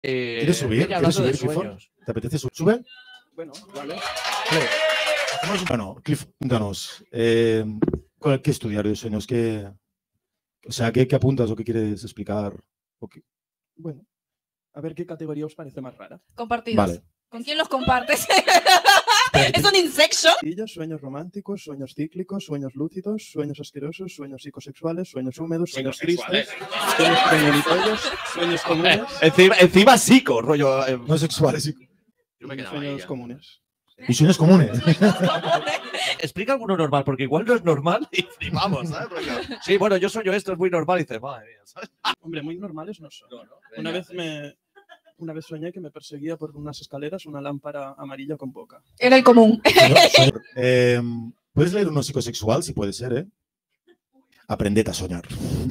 ¿Quieres subir? ¿Quieres subir, Clifford? ¿Te apetece subir? ¿Sube? Bueno, vale. Bueno, Cliff, cuéntanos. ¿Qué estudiar de sueños? O sea, ¿qué apuntas o qué quieres explicar? Bueno, a ver qué categoría os parece más rara. Compartidos. Vale. ¿Con quién los compartes? ¿Es un Inception? Sueños románticos, sueños cíclicos, sueños lúcidos, sueños asquerosos, sueños psicosexuales, sueños húmedos, sueños tristes, sueños premonitorios, sueños comunes. Encima psico, rollo. No sexuales. Sueños comunes. ¿Y sueños comunes? Explica alguno normal, porque igual no es normal y flipamos, ¿sabes? Sí, bueno, yo sueño esto, es muy normal y dices, madre mía, ¿sabes? Hombre, muy normales no son. Una vez soñé que me perseguía por unas escaleras una lámpara amarilla con boca. Era el común. ¿Puedes leer uno psicosexual? Si puede ser, ¿eh? Aprended a soñar.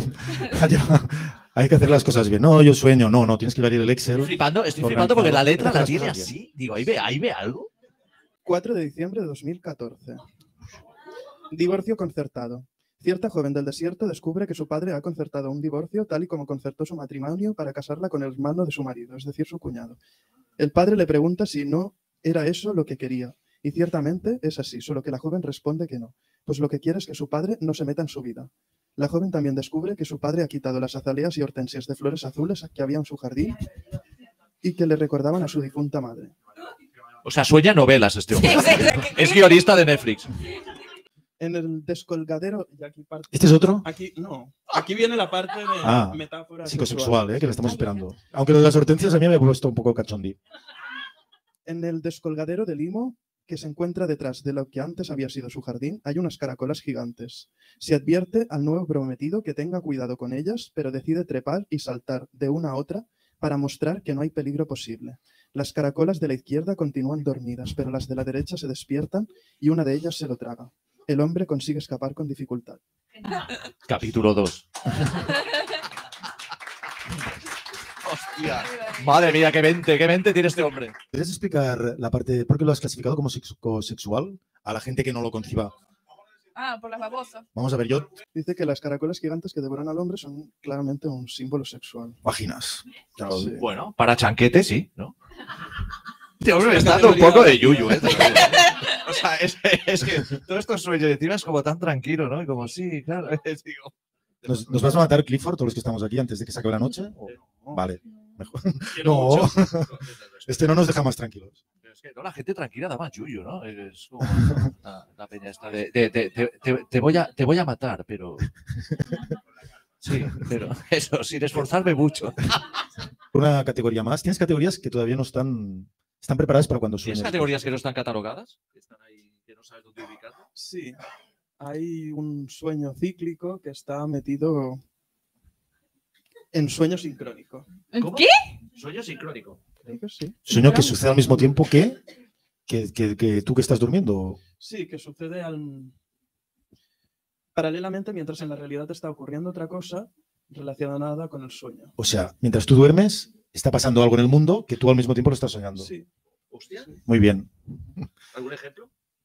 Hay que hacer las cosas bien. No, yo sueño. No, tienes que abrir el Excel. Estoy flipando porque la letra la tiene así. Digo, ahí ve algo. 4 de diciembre de 2014. Divorcio concertado. Cierta joven del desierto descubre que su padre ha concertado un divorcio tal y como concertó su matrimonio para casarla con el hermano de su marido, es decir, su cuñado. El padre le pregunta si no era eso lo que quería. Y ciertamente es así, solo que la joven responde que no, pues lo que quiere es que su padre no se meta en su vida. La joven también descubre que su padre ha quitado las azaleas y hortensias de flores azules que había en su jardín y que le recordaban a su difunta madre. O sea, sueña novelas este hombre. Es guionista de Netflix. En el descolgadero... Y aquí parte, ¿Este es otro? Aquí viene la parte de metáfora psicosexual, que la estamos esperando. Aunque lo de las hortensias a mí me ha puesto un poco cachondí. En el descolgadero de Limo, que se encuentra detrás de lo que antes había sido su jardín, hay unas caracolas gigantes. Se advierte al nuevo prometido que tenga cuidado con ellas, pero decide trepar y saltar de una a otra para mostrar que no hay peligro posible. Las caracolas de la izquierda continúan dormidas, pero las de la derecha se despiertan y una de ellas se lo traga. El hombre consigue escapar con dificultad. Capítulo 2. Hostia. Madre mía, qué mente tiene este hombre. ¿Quieres explicar la parte, por qué lo has clasificado como psicosexual a la gente que no lo conciba? Por las babosas. Vamos a ver, yo... Dice que las caracolas gigantes que devoran al hombre son claramente un símbolo sexual. Vaginas. Claro, sí. Bueno, para chanquete sí, ¿no? Este hombre me está dando un poco de yuyu, ¿eh? O sea, es que todos estos sueños de encima es como tan tranquilo, ¿no? Y como, sí, claro. Digo, ¿Nos vas a matar, Clifford, todos los que estamos aquí antes de que se acabe la noche? Vale, mejor. No. Este no nos deja más tranquilos. Pero es que no, la gente tranquila da más yuyu, ¿no? Es como la peña esta te voy a matar, pero... Sí, pero eso, sin esforzarme mucho. Una categoría más. ¿Tienes categorías que todavía no están preparadas para cuando sueñes? ¿Tienes categorías que no están catalogadas? Que están ahí, que no sabes dónde ubicarlas. Sí. Hay un sueño cíclico que está metido en sueño sincrónico. ¿Cómo? ¿Qué? Sueño sincrónico. Creo que sí. ¿Sueño que sucede al mismo tiempo que tú que estás durmiendo? Sí, que sucede paralelamente mientras en la realidad está ocurriendo otra cosa relacionada con el sueño. O sea, mientras tú duermes, está pasando algo en el mundo que tú al mismo tiempo lo estás soñando. Sí. Hostia. Muy bien. ¿Algún ejemplo?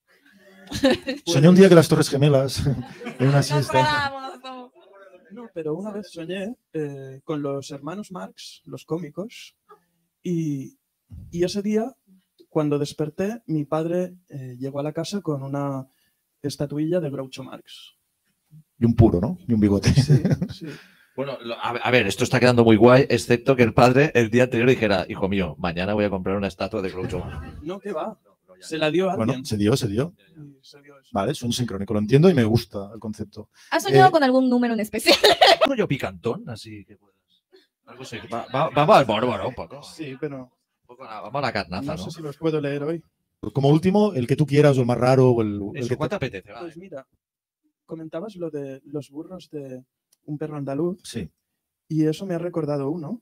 Soñé un día que las Torres Gemelas en una siesta. No, pero una vez soñé con los hermanos Marx, los cómicos, y ese día, cuando desperté, mi padre llegó a la casa con una estatuilla de Groucho Marx. Y un puro, ¿no? Y un bigote. Sí, sí. Bueno, a ver, esto está quedando muy guay, excepto que el padre el día anterior dijera, hijo mío, mañana voy a comprar una estatua de Groucho Marx. No, ¿qué va? Se la dio a alguien. Bueno, se dio. Se dio eso. Vale, sueño sincrónico, lo entiendo y me gusta el concepto. ¿Has soñado con algún número en especial? ¿Un rollo picantón? Así que puedas. Algo así. Vamos al bárbaro un poco. Sí, pero Vamos a la carnaza, no sé si los puedo leer hoy. Como último, el que tú quieras o el más raro o el que ¿Cuánto apetece? Vale. Pues mira, comentabas lo de los burros de un perro andaluz. Sí. Y eso me ha recordado uno.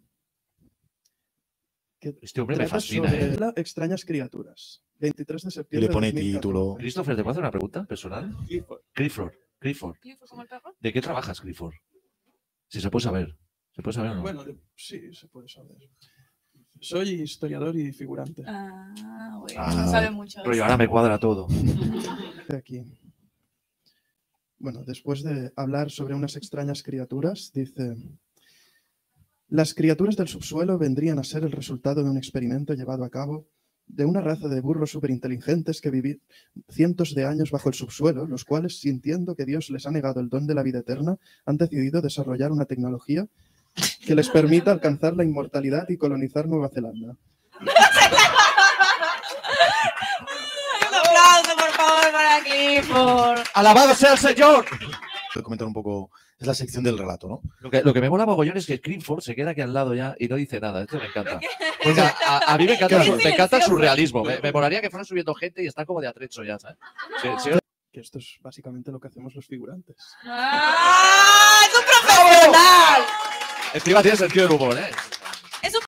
Que este hombre me fascina. Sobre extrañas criaturas. 23 de Y septiembre. le pone de 2014. título. Christopher, ¿te puedo hacer una pregunta personal? Clifford. ¿Clifford como el perro? ¿De qué trabajas, Clifford? Si se puede saber. ¿Se puede saber o no? Bueno, sí, se puede saber. Soy historiador y figurante. Bueno, no sabe mucho. Pero ahora me cuadra todo. Aquí. Bueno, después de hablar sobre unas extrañas criaturas, dice: Las criaturas del subsuelo vendrían a ser el resultado de un experimento llevado a cabo de una raza de burros superinteligentes que vivían cientos de años bajo el subsuelo, los cuales, sintiendo que Dios les ha negado el don de la vida eterna, han decidido desarrollar una tecnología que les permita alcanzar la inmortalidad y colonizar Nueva Zelanda. Un aplauso, por favor, para Clifford. ¡Alabado sea el Señor! Voy a comentar un poco, es la sección del relato, ¿no? Lo que me mola mogollón es que Clifford se queda aquí al lado ya y no dice nada. Esto me encanta. Porque a mí me encanta el surrealismo. Me molaría que fueran subiendo gente y está como de atrecho ya, ¿sabes? Sí, Que esto es básicamente lo que hacemos los figurantes. ¡Ah! ¡Es un profesional! encima tiene sentido del humor, ¿eh?